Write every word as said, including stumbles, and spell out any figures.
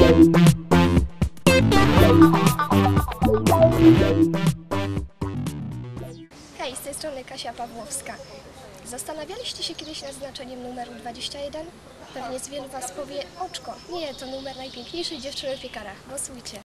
Hej, z tej strony Kasia Pawłowska. Zastanawialiście się kiedyś nad znaczeniem numeru dwadzieścia jeden? Pewnie z wielu Was powie oczko. Nie, to numer najpiękniejszej dziewczyny w piekarach. Głosujcie.